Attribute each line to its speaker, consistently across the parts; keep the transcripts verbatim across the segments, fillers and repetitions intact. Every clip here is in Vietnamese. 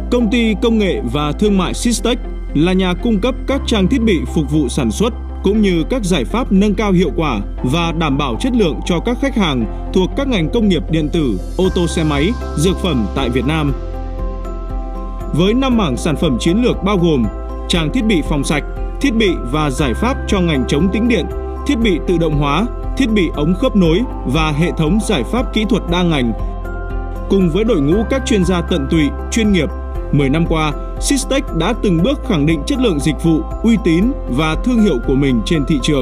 Speaker 1: Công ty công nghệ và thương mại Systex là nhà cung cấp các trang thiết bị phục vụ sản xuất cũng như các giải pháp nâng cao hiệu quả và đảm bảo chất lượng cho các khách hàng thuộc các ngành công nghiệp điện tử, ô tô xe máy, dược phẩm tại Việt Nam. Với năm mảng sản phẩm chiến lược bao gồm trang thiết bị phòng sạch, thiết bị và giải pháp cho ngành chống tĩnh điện, thiết bị tự động hóa, thiết bị ống khớp nối và hệ thống giải pháp kỹ thuật đa ngành. Cùng với đội ngũ các chuyên gia tận tụy, chuyên nghiệp, mười năm qua, Systex đã từng bước khẳng định chất lượng dịch vụ, uy tín và thương hiệu của mình trên thị trường.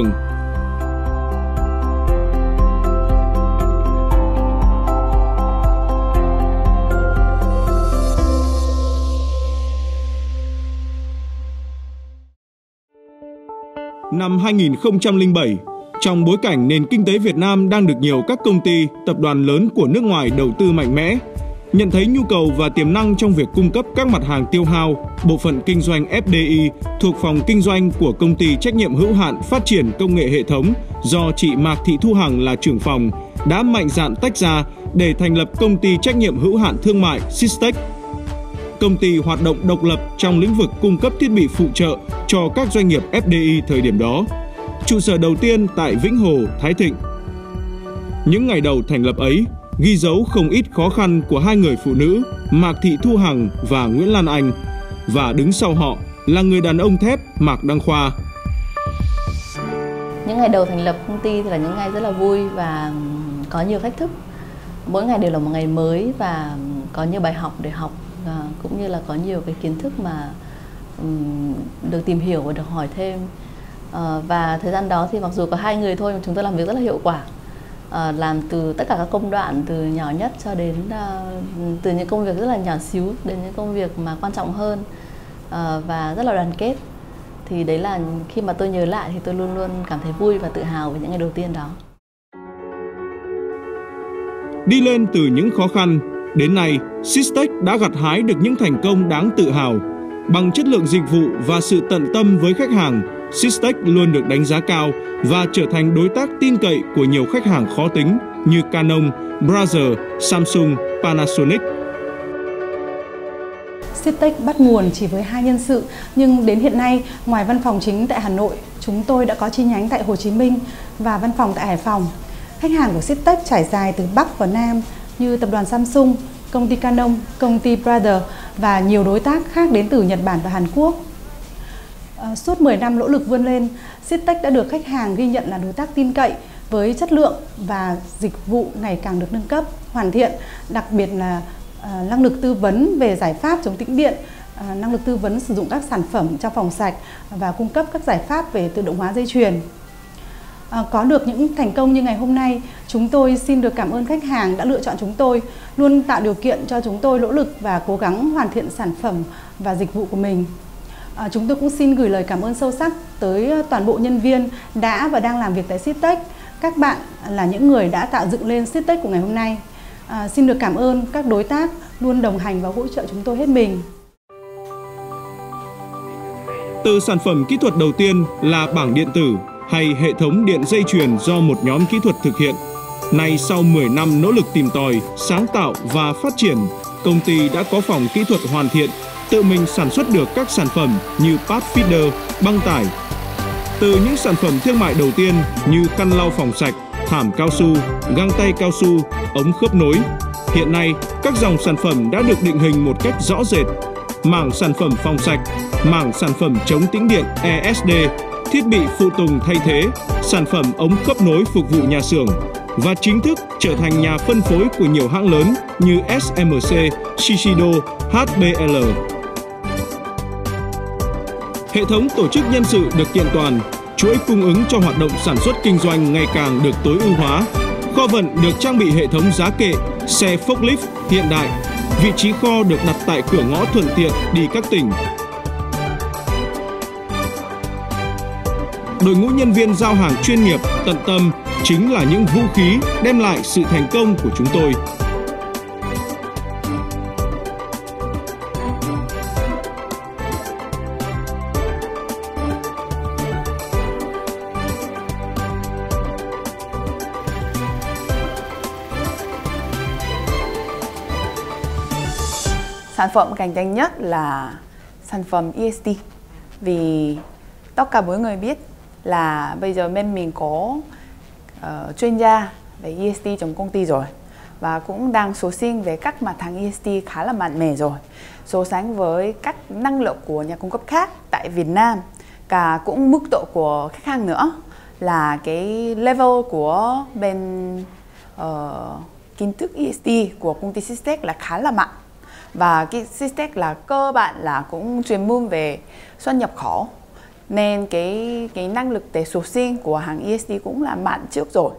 Speaker 1: Năm hai nghìn không trăm lẻ bảy, trong bối cảnh nền kinh tế Việt Nam đang được nhiều các công ty, tập đoàn lớn của nước ngoài đầu tư mạnh mẽ, nhận thấy nhu cầu và tiềm năng trong việc cung cấp các mặt hàng tiêu hao, bộ phận kinh doanh ép đê i thuộc phòng kinh doanh của công ty trách nhiệm hữu hạn phát triển công nghệ hệ thống do chị Mạc Thị Thu Hằng là trưởng phòng, đã mạnh dạn tách ra để thành lập công ty trách nhiệm hữu hạn thương mại Systex. Công ty hoạt động độc lập trong lĩnh vực cung cấp thiết bị phụ trợ cho các doanh nghiệp ép đê i thời điểm đó. Trụ sở đầu tiên tại Vĩnh Hồ, Thái Thịnh. Những ngày đầu thành lập ấy, ghi dấu không ít khó khăn của hai người phụ nữ Mạc Thị Thu Hằng và Nguyễn Lan Anh, và đứng sau họ là người đàn ông thép Mạc Đăng Khoa.
Speaker 2: Những ngày đầu thành lập công ty thì là những ngày rất là vui và có nhiều thách thức. Mỗi ngày đều là một ngày mới và có nhiều bài học để học, và cũng như là có nhiều cái kiến thức mà um, được tìm hiểu và được hỏi thêm. Uh, và thời gian đó thì mặc dù có hai người thôi mà chúng tôi làm việc rất là hiệu quả. Uh, làm từ tất cả các công đoạn từ nhỏ nhất cho đến uh, từ những công việc rất là nhỏ xíu đến những công việc mà quan trọng hơn, uh, và rất là đoàn kết. Thì đấy là khi mà tôi nhớ lại thì tôi luôn luôn cảm thấy vui và tự hào về những ngày đầu tiên đó.
Speaker 1: Đi lên từ những khó khăn, đến nay Systex đã gặt hái được những thành công đáng tự hào. Bằng chất lượng dịch vụ và sự tận tâm với khách hàng, Systex luôn được đánh giá cao và trở thành đối tác tin cậy của nhiều khách hàng khó tính như Canon, Brother, Samsung, Panasonic.
Speaker 3: Systex bắt nguồn chỉ với hai nhân sự, nhưng đến hiện nay, ngoài văn phòng chính tại Hà Nội, chúng tôi đã có chi nhánh tại Hồ Chí Minh và văn phòng tại Hải Phòng. Khách hàng của Systex trải dài từ Bắc và Nam như tập đoàn Samsung, công ty Canon, công ty Brother và nhiều đối tác khác đến từ Nhật Bản và Hàn Quốc. À, suốt mười năm nỗ lực vươn lên, Systex đã được khách hàng ghi nhận là đối tác tin cậy với chất lượng và dịch vụ ngày càng được nâng cấp, hoàn thiện, đặc biệt là à, năng lực tư vấn về giải pháp chống tĩnh điện, à, năng lực tư vấn sử dụng các sản phẩm trong phòng sạch và cung cấp các giải pháp về tự động hóa dây chuyền. À, có được những thành công như ngày hôm nay, chúng tôi xin được cảm ơn khách hàng đã lựa chọn chúng tôi, luôn tạo điều kiện cho chúng tôi nỗ lực và cố gắng hoàn thiện sản phẩm và dịch vụ của mình. À, chúng tôi cũng xin gửi lời cảm ơn sâu sắc tới toàn bộ nhân viên đã và đang làm việc tại Systex. Các bạn là những người đã tạo dựng lên Systex của ngày hôm nay. À, xin được cảm ơn các đối tác luôn đồng hành và hỗ trợ chúng tôi hết mình.
Speaker 1: Từ sản phẩm kỹ thuật đầu tiên là bảng điện tử hay hệ thống điện dây chuyền do một nhóm kỹ thuật thực hiện, nay sau mười năm nỗ lực tìm tòi, sáng tạo và phát triển, công ty đã có phòng kỹ thuật hoàn thiện, tự mình sản xuất được các sản phẩm như pad feeder, băng tải. Từ những sản phẩm thương mại đầu tiên như khăn lau phòng sạch, thảm cao su, găng tay cao su, ống khớp nối, hiện nay các dòng sản phẩm đã được định hình một cách rõ rệt. Mảng sản phẩm phòng sạch, mảng sản phẩm chống tĩnh điện e ét đê, thiết bị phụ tùng thay thế, sản phẩm ống khớp nối phục vụ nhà xưởng, và chính thức trở thành nhà phân phối của nhiều hãng lớn như ét em xê, Shiseido, hát bê lờ. Hệ thống tổ chức nhân sự được kiện toàn, chuỗi cung ứng cho hoạt động sản xuất kinh doanh ngày càng được tối ưu hóa. Kho vận được trang bị hệ thống giá kệ, xe forklift hiện đại. Vị trí kho được đặt tại cửa ngõ thuận tiện đi các tỉnh. Đội ngũ nhân viên giao hàng chuyên nghiệp, tận tâm chính là những vũ khí đem lại sự thành công của chúng tôi.
Speaker 4: sản phẩm cạnh tranh nhất là sản phẩm e ét tê. Vì tất cả mọi người biết là bây giờ bên mình có uh, chuyên gia về e ét tê trong công ty rồi, và cũng đang sourcing về các mặt hàng e ét tê khá là mạnh mẽ rồi, so sánh với các năng lực của nhà cung cấp khác tại Việt Nam, cả cũng mức độ của khách hàng nữa, là cái level của bên uh, kiến thức e ét tê của công ty Systech là khá là mạnh. Và cái Systech là cơ bản là cũng chuyên môn về xuất nhập khẩu, nên cái cái năng lực để sourcing của hàng e ét tê cũng là mạnh trước rồi.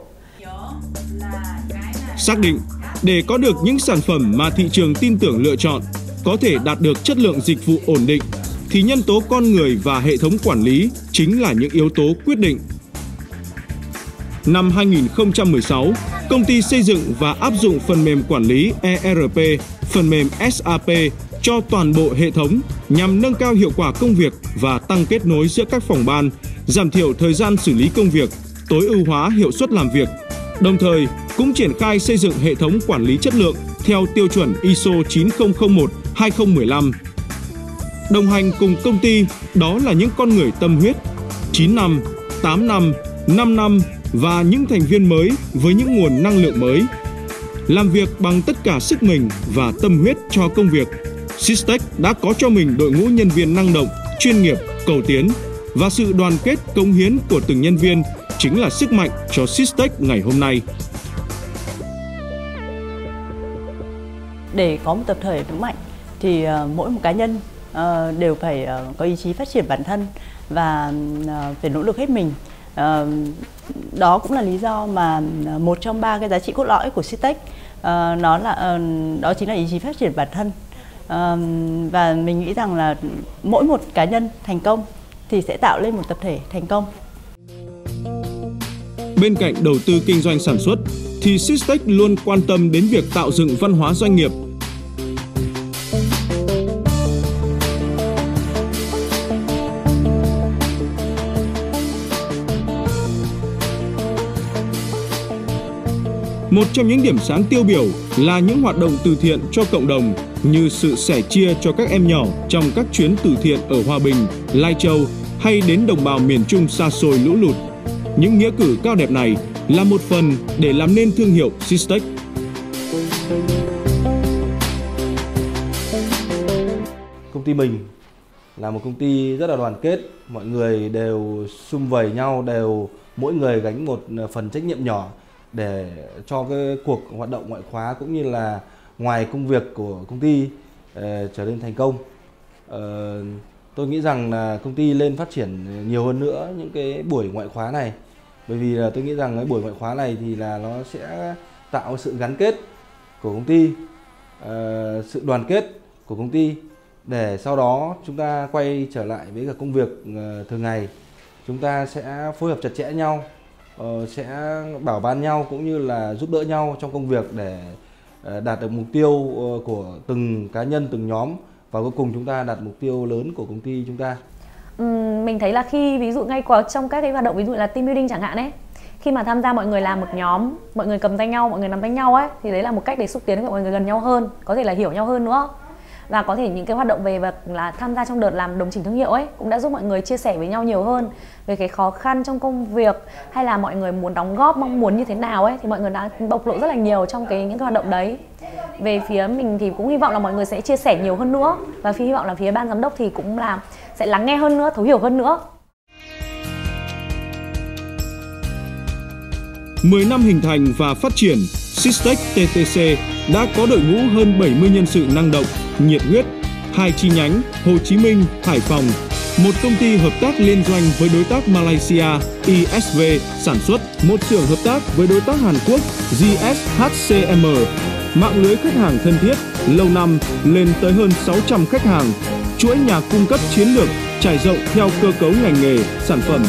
Speaker 1: Xác định để có được những sản phẩm mà thị trường tin tưởng lựa chọn, có thể đạt được chất lượng dịch vụ ổn định, thì nhân tố con người và hệ thống quản lý chính là những yếu tố quyết định. Năm hai nghìn không trăm mười sáu, công ty xây dựng và áp dụng phần mềm quản lý e rờ pê, phần mềm ét a pê cho toàn bộ hệ thống nhằm nâng cao hiệu quả công việc và tăng kết nối giữa các phòng ban, giảm thiểu thời gian xử lý công việc, tối ưu hóa hiệu suất làm việc. Đồng thời, cũng triển khai xây dựng hệ thống quản lý chất lượng theo tiêu chuẩn i ét o chín không không một hai không một năm. Đồng hành cùng công ty đó là những con người tâm huyết, chín năm, tám năm, năm năm và những thành viên mới với những nguồn năng lượng mới. Làm việc bằng tất cả sức mình và tâm huyết cho công việc, Systech đã có cho mình đội ngũ nhân viên năng động, chuyên nghiệp, cầu tiến, và sự đoàn kết cống hiến của từng nhân viên chính là sức mạnh cho Systech ngày hôm nay.
Speaker 2: Để có một tập thể vững mạnh thì uh, mỗi một cá nhân uh, đều phải uh, có ý chí phát triển bản thân và uh, phải nỗ lực hết mình. Uh, đó cũng là lý do mà một trong ba cái giá trị cốt lõi của Systech uh, nó là uh, đó chính là ý chí phát triển bản thân. Uh, và mình nghĩ rằng là mỗi một cá nhân thành công thì sẽ tạo lên một tập thể thành công.
Speaker 1: Bên cạnh đầu tư kinh doanh sản xuất thì Systech luôn quan tâm đến việc tạo dựng văn hóa doanh nghiệp. Một trong những điểm sáng tiêu biểu là những hoạt động từ thiện cho cộng đồng, như sự sẻ chia cho các em nhỏ trong các chuyến từ thiện ở Hòa Bình, Lai Châu hay đến đồng bào miền Trung xa xôi lũ lụt. Những nghĩa cử cao đẹp này là một phần để làm nên thương hiệu Systech.
Speaker 5: Công ty mình là một công ty rất là đoàn kết, mọi người đều sum vầy nhau, đều mỗi người gánh một phần trách nhiệm nhỏ để cho cái cuộc hoạt động ngoại khóa cũng như là ngoài công việc của công ty uh, trở nên thành công. Uh, tôi nghĩ rằng là công ty lên phát triển nhiều hơn nữa những cái buổi ngoại khóa này, bởi vì là tôi nghĩ rằng cái buổi ngoại khóa này thì là nó sẽ tạo sự gắn kết của công ty, uh, sự đoàn kết của công ty, để sau đó chúng ta quay trở lại với cả công việc uh, thường ngày, chúng ta sẽ phối hợp chặt chẽ nhau, uh, sẽ bảo ban nhau cũng như là giúp đỡ nhau trong công việc để uh, đạt được mục tiêu uh, của từng cá nhân, từng nhóm, và cuối cùng chúng ta đạt mục tiêu lớn của công ty chúng ta.
Speaker 6: Uhm, mình thấy là khi ví dụ ngay qua trong các cái hoạt động ví dụ là team building chẳng hạn ấy, khi mà tham gia mọi người làm một nhóm, mọi người cầm tay nhau, mọi người nắm tay nhau ấy, thì đấy là một cách để xúc tiến mọi người gần nhau hơn, có thể là hiểu nhau hơn nữa. Và có thể những cái hoạt động về vật là tham gia trong đợt làm đồng chỉnh thương hiệu ấy cũng đã giúp mọi người chia sẻ với nhau nhiều hơn về cái khó khăn trong công việc, hay là mọi người muốn đóng góp mong muốn như thế nào ấy, thì mọi người đã bộc lộ rất là nhiều trong cái những cái hoạt động đấy. Về phía mình thì cũng hy vọng là mọi người sẽ chia sẻ nhiều hơn nữa, và hy vọng là phía ban giám đốc thì cũng là sẽ lắng nghe hơn nữa, thấu hiểu hơn nữa.
Speaker 1: mười năm hình thành và phát triển, Systech tê tê xê đã có đội ngũ hơn bảy mươi nhân sự năng động, nhiệt huyết, hai chi nhánh Hồ Chí Minh, Hải Phòng, một công ty hợp tác liên doanh với đối tác Malaysia i ét vê sản xuất, một xưởng hợp tác với đối tác Hàn Quốc giê ét hát xê em, mạng lưới khách hàng thân thiết lâu năm lên tới hơn sáu trăm khách hàng, chuỗi nhà cung cấp chiến lược trải rộng theo cơ cấu ngành nghề, sản phẩm.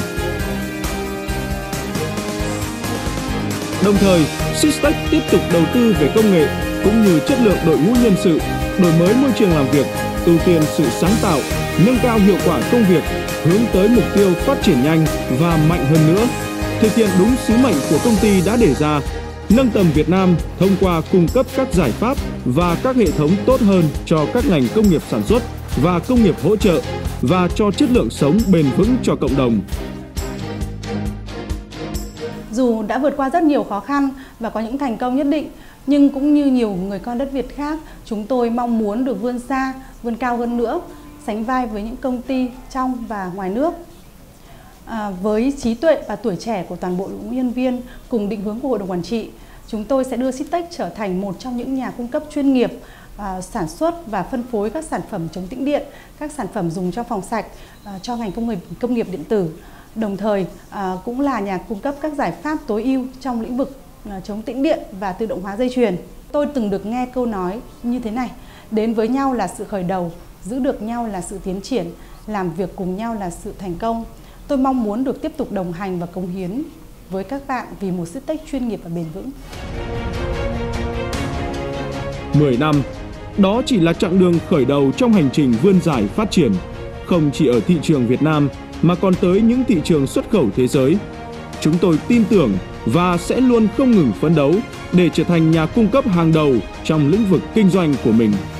Speaker 1: Đồng thời, Systech tiếp tục đầu tư về công nghệ cũng như chất lượng đội ngũ nhân sự, đổi mới môi trường làm việc, ưu tiên sự sáng tạo, nâng cao hiệu quả công việc, hướng tới mục tiêu phát triển nhanh và mạnh hơn nữa, thực hiện đúng sứ mệnh của công ty đã đề ra. nâng tầm Việt Nam thông qua cung cấp các giải pháp và các hệ thống tốt hơn cho các ngành công nghiệp sản xuất và công nghiệp hỗ trợ và cho chất lượng sống bền vững cho cộng đồng.
Speaker 3: Dù đã vượt qua rất nhiều khó khăn và có những thành công nhất định, nhưng cũng như nhiều người con đất Việt khác, chúng tôi mong muốn được vươn xa, vươn cao hơn nữa, sánh vai với những công ty trong và ngoài nước. À, với trí tuệ và tuổi trẻ của toàn bộ đội ngũ nhân viên cùng định hướng của Hội đồng Quản trị, chúng tôi sẽ đưa Sitech trở thành một trong những nhà cung cấp chuyên nghiệp à, sản xuất và phân phối các sản phẩm chống tĩnh điện, các sản phẩm dùng cho phòng sạch, à, cho ngành công nghiệp, công nghiệp điện tử. Đồng thời à, cũng là nhà cung cấp các giải pháp tối ưu trong lĩnh vực à, chống tĩnh điện và tự động hóa dây chuyền. Tôi từng được nghe câu nói như thế này: đến với nhau là sự khởi đầu, giữ được nhau là sự tiến triển, làm việc cùng nhau là sự thành công. Tôi mong muốn được tiếp tục đồng hành và cống hiến với các bạn vì một Sitech chuyên nghiệp và bền vững.
Speaker 1: mười năm, đó chỉ là chặng đường khởi đầu trong hành trình vươn dài phát triển, không chỉ ở thị trường Việt Nam mà còn tới những thị trường xuất khẩu thế giới. Chúng tôi tin tưởng và sẽ luôn không ngừng phấn đấu để trở thành nhà cung cấp hàng đầu trong lĩnh vực kinh doanh của mình.